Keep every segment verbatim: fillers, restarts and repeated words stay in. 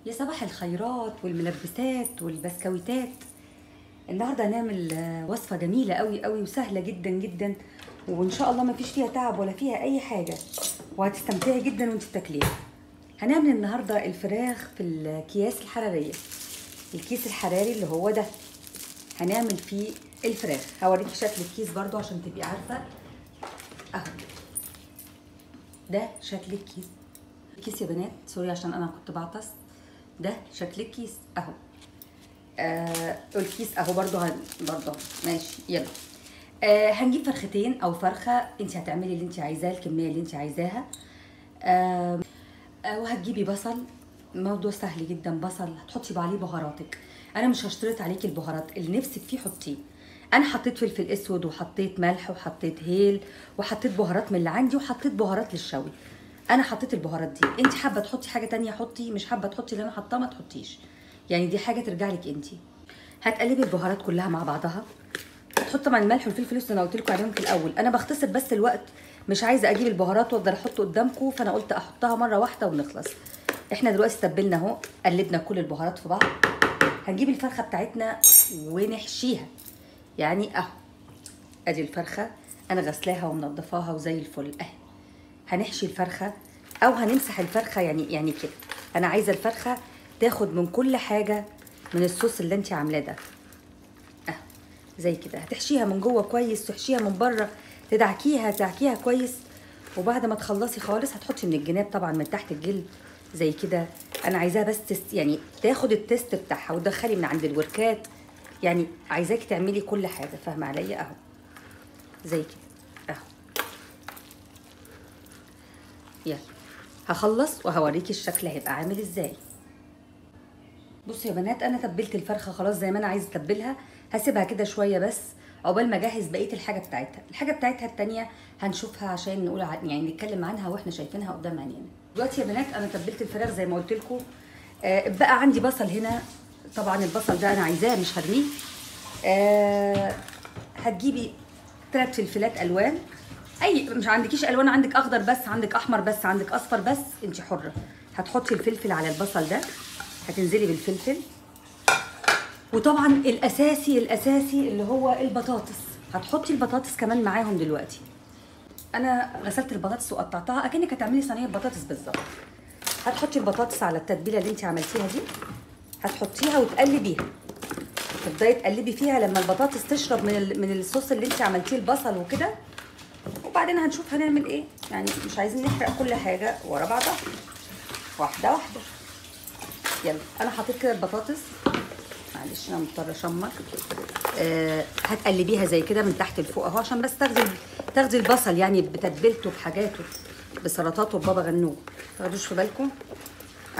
يا صباح الخيرات والملبسات والبسكويتات. النهارده هنعمل وصفه جميله قوي قوي وسهله جدا جدا، وان شاء الله ما فيش فيها تعب ولا فيها اي حاجه، وهتستمتعي جدا وانت بتاكليها. هنعمل النهارده الفراخ في الأكياس الحراريه. الكيس الحراري اللي هو ده هنعمل فيه الفراخ. هوريكي شكل الكيس برضو عشان تبقي عارفه. اهو ده شكل الكيس. الكيس يا بنات، سوري عشان انا كنت بعطس. ده شكل الكيس اهو. آه الكيس اهو برضو هن... برضو ماشي. يلا آه هنجيب فرختين او فرخه، انت هتعملي اللي انت عايزاه، الكميه اللي انت عايزاها. آه آه وهتجيبي بصل. موضوع سهل جدا. بصل هتحطي عليه بهاراتك. انا مش هشترط عليكي البهارات اللي نفسك فيه حطيه. انا حطيت فلفل اسود وحطيت ملح وحطيت هيل وحطيت بهارات من اللي عندي وحطيت بهارات للشوي. انا حطيت البهارات دي. انت حابه تحطي حاجه تانية حطي، مش حابه تحطي اللي انا حطاه ما تحطيش، يعني دي حاجه ترجع لك انت. هتقلبي البهارات كلها مع بعضها. هتحطي طبعا الملح والفلفل الاسود انا قلت لكم عليهم في الاول. انا بختصر بس الوقت، مش عايزه اجيب البهارات وافضل احطه قدامكم، فانا قلت احطها مره واحده ونخلص. احنا دلوقتي تبلنا اهو، قلبنا كل البهارات في بعض. هنجيب الفرخه بتاعتنا ونحشيها. يعني اهو ادي الفرخه انا غسلاها ومنضفاها وزي الفل اهي. هنحشي الفرخه او هنمسح الفرخه، يعني يعني كده. انا عايزه الفرخه تاخد من كل حاجه من الصوص اللي انت عاملاه ده اهو زي كده. هتحشيها من جوه كويس، تحشيها من بره، تدعكيها تدعكيها كويس. وبعد ما تخلصي خالص هتحطي من الجناب طبعا من تحت الجلد زي كده. انا عايزاها بس تست يعني تاخد التست بتاعها وتدخلي من عند الوركات، يعني عايزاكي تعملي كل حاجه، فاهمه عليا؟ اهو زي كده اهو. يلا هخلص وهوريكي الشكل هيبقى عامل ازاي. بصوا يا بنات، انا تبلت الفرخه خلاص زي ما انا عايزه اتبلها. هسيبها كده شويه بس عقبال ما اجهز بقيه الحاجه بتاعتها. الحاجه بتاعتها التانيه هنشوفها عشان نقول يعني نتكلم عنها واحنا شايفينها قدام عينينا. دلوقتي يا بنات انا تبلت الفراخ زي ما قلت لكم. آه بقى عندي بصل هنا. طبعا البصل ده انا عايزاه مش هرميه. آه هتجيبي ثلاث فلفلات الوان. اي مش عندكيش الوان، عندك اخضر بس، عندك احمر بس، عندك اصفر بس، انت حره. هتحطي الفلفل على البصل ده، هتنزلي بالفلفل. وطبعا الاساسي الاساسي اللي هو البطاطس، هتحطي البطاطس كمان معاهم دلوقتي. انا غسلت البطاطس وقطعتها اكنك هتعملي صينيه بطاطس بالظبط. هتحطي البطاطس على التتبيله اللي انت عملتيها دي، هتحطيها وتقلبيها. تبداي تقلبي فيها لما البطاطس تشرب من من الصوص اللي انت عملتيه البصل وكده. وبعدين هنشوف هنعمل ايه، يعني مش عايزين نحرق كل حاجه ورا بعضها، واحده واحده. يلا انا حطيت كده البطاطس، معلش انا مضطره اشمر. آه هتقلبيها زي كده من تحت لفوق اهو، عشان بس تاخدي تاخدي البصل يعني بتتبيلته بحاجاته بسلطاته ببابا غنوج، ما تاخدوش في بالكم اهو.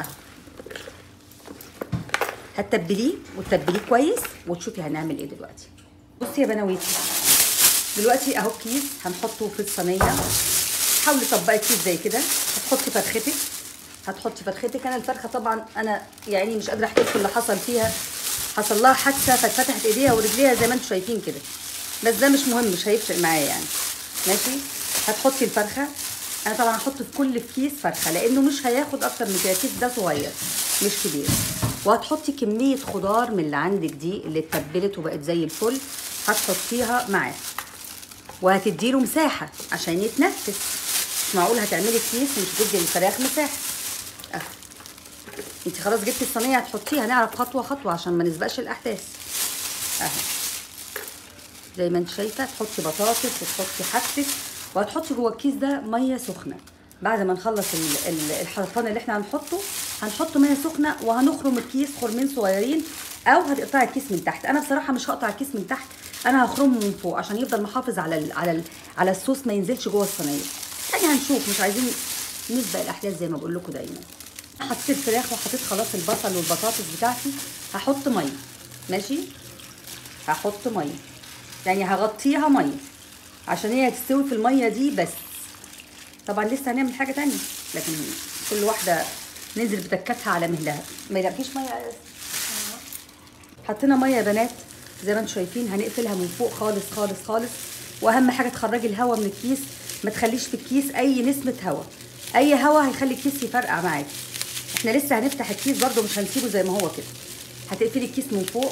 هتتبليه وتتبليه كويس وتشوفي هنعمل ايه دلوقتي. بصي يا بنويتي، دلوقتي اهو الكيس هنحطه في الصينيه. حاولي تطبقي كيس زي كده. هتحطي فرختك هتحطي فرختك انا الفرخه طبعا انا يعني مش قادره احكي لكم اللي حصل فيها. حصل لها حادثه فاتفتحت ايديها ورجليها زي ما انتم شايفين كده، بس ده مش مهم، مش هيفرق معايا يعني. ماشي. هتحطي الفرخه. انا طبعا هحط في كل كيس فرخه لانه مش هياخد اكتر من كده، الكيس ده صغير مش كبير. وهتحطي كميه خضار من اللي عندك دي اللي اتبلت وبقت زي الفل، هتحطيها معاه وهتديله مساحه عشان يتنفس. مش معقول هتعملي كيس ومش تدي للفراخ مساحه. اهو انت خلاص جبتي الصينيه هتحطيها، هنعرف خطوه خطوه عشان ما نسبقش الاحداث. اهو زي ما انت شايفه. تحطي بطاطس وتحطي حاجتك، وهتحطي جوه الكيس ده ميه سخنه. بعد ما نخلص الحرفان اللي احنا هنحطه هنحط ميه سخنه وهنخرم الكيس خرمين صغيرين، او هتقطعي الكيس من تحت. انا بصراحه مش هقطع الكيس من تحت، انا هخرمه من فوق عشان يفضل محافظ على ال على ال على الصوص ما ينزلش جوه الصينيه. يعني هنشوف، مش عايزين نسبق الاحداث زي ما بقول لكم دايما. حطيت الفراخ وحطيت خلاص البصل والبطاطس بتاعتي. هحط ميه. ماشي. هحط ميه يعني هغطيها ميه عشان هي هتستوي في الميه دي بس. طبعا لسه هنعمل حاجه تانية، لكن كل واحده ننزل بتكتها على مهلها. ما يلاقيش ميه. حطينا ميه يا بنات زي ما انتم شايفين. هنقفلها من فوق خالص خالص خالص. واهم حاجه تخرجي الهواء من الكيس، ما تخليش في الكيس اي نسمه هواء. اي هواء هيخلي الكيس يفرقع معاكي. احنا لسه هنفتح الكيس برده، مش هنسيبه زي ما هو كده. هتقفلي الكيس من فوق،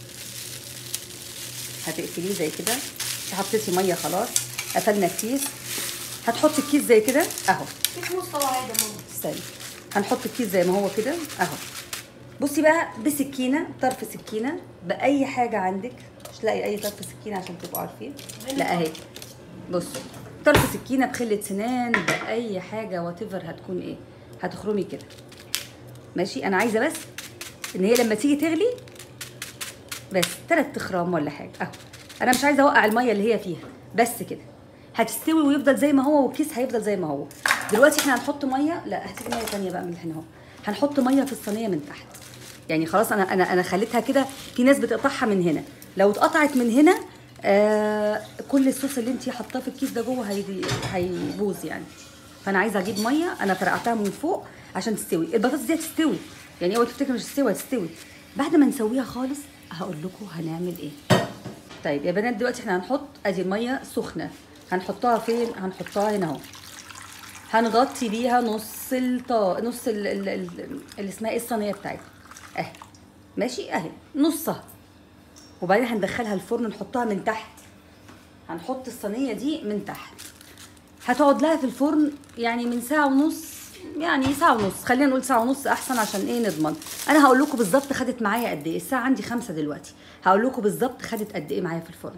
هتقفليه زي كده. حطيتي ميه خلاص، قفلنا الكيس. هتحطي الكيس زي كده اهو. كيس مستوى عادي يا ماما. استني، هنحط الكيس زي ما هو كده اهو. بصي بقى بسكينه، طرف سكينه باي حاجه عندك، مش لاقي اي طرف سكينه عشان تبقوا عارفين. لا اهي، بصوا طرف سكينه بخله سنان باي حاجه وات ايفر هتكون ايه، هتخرمي كده ماشي. انا عايزه بس ان هي لما تيجي تغلي بس ثلاث تخرام ولا حاجه اهو. انا مش عايزه اوقع الميه اللي هي فيها، بس كده هتستوي ويفضل زي ما هو، والكيس هيفضل زي ما هو. دلوقتي احنا هنحط ميه، لا هاتي ميه ثانيه بقى من هنا اهو. هنحط ميه في الصينيه من تحت، يعني خلاص انا انا انا خليتها كده. في ناس بتقطعها من هنا، لو اتقطعت من هنا آه كل الصوص اللي انت حاطاه في الكيس ده جوه هيبوظ يعني. فانا عايزه اجيب ميه، انا فرقعتها من فوق عشان تستوي. البطاطس دي هتستوي يعني، اوعي تفتكروا مش هتستوي، هتستوي بعد ما نسويها خالص. هقول لكم هنعمل ايه. طيب يا بنات دلوقتي احنا هنحط ادي الميه سخنه، هنحطها فين؟ هنحطها هنا اهو. هنغطي بيها نص الطا نص ال... ال... ال... اللي اسمها ايه الصينيه بتاعتها اهي ماشي اهي نصها. وبعدين هندخلها الفرن، نحطها من تحت. هنحط الصينيه دي من تحت، هتقعد لها في الفرن يعني من ساعه ونص، يعني ساعه ونص، خلينا نقول ساعه ونص احسن عشان ايه نضمن. انا هقول لكم بالظبط خدت معايا قد ايه. الساعه عندي خمسة دلوقتي، هقول لكم بالظبط خدت قد ايه معايا في الفرن.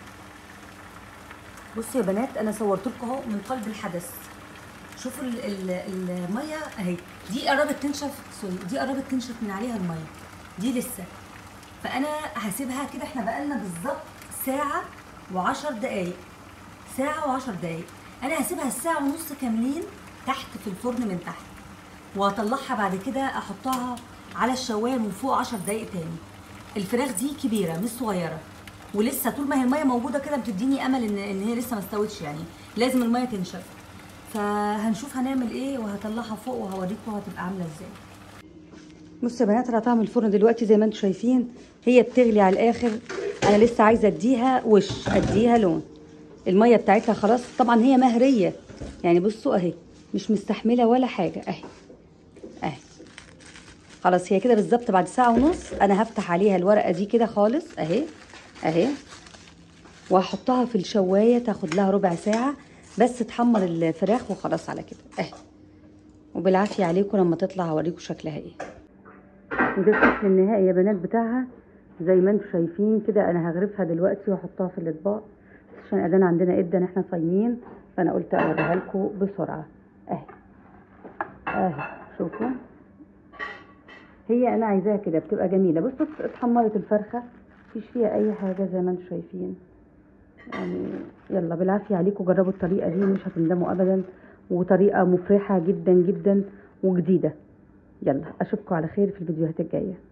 بصوا يا بنات انا صورت لكم اهو من قلب الحدث. شوفوا الميه اهي، دي قربت تنشف، سوري دي قربت تنشف من عليها الميه، دي لسه. فانا هسيبها كده. احنا بقالنا بالظبط ساعه وعشر دقايق، ساعه وعشر دقايق. انا هسيبها الساعه ونص كاملين تحت في الفرن من تحت، واطلعها بعد كده احطها على الشوايه من فوق عشر دقايق تاني. الفراخ دي كبيره مش صغيره، ولسه طول ما هي الميه موجوده كده بتديني امل ان ان هي لسه ما استوتش، يعني لازم الميه تنشف. فهنشوف هنعمل ايه، وهطلعها فوق وهوريكم هتبقى عامله ازاي. بصوا يا بنات طلعتها من الفرن دلوقتي زي ما انتم شايفين، هي بتغلي على الاخر. انا لسه عايزه اديها وش، اديها لون. الميه بتاعتها خلاص طبعا هي مهريه يعني. بصوا اهي مش مستحمله ولا حاجه اهي اهي خلاص. هي كده بالظبط بعد ساعه ونص انا هفتح عليها الورقه دي كده خالص اهي اهي، وهحطها في الشوايه تاخد لها ربع ساعه بس تحمر الفراخ وخلاص على كده اهي. وبالعافيه عليكم لما تطلع هوريكم شكلها ايه. وده الشكل النهائي يا بنات بتاعها زي ما انتم شايفين كده. انا هغرفها دلوقتي واحطها في الاطباق عشان اذان عندنا ادن احنا صايمين، فانا قلت اوريها لكم بسرعه اهي اهي. شوفوا هي انا عايزاها كده بتبقى جميله. بصوا اتحمرت الفرخه مفيش فيها اي حاجه زي ما انتم شايفين يعني. يلا بالعافيه عليكم، جربوا الطريقه دي مش هتندموا ابدا، وطريقه مفرحه جدا جدا وجديده. يلا اشوفكم على خير في الفيديوهات الجايه.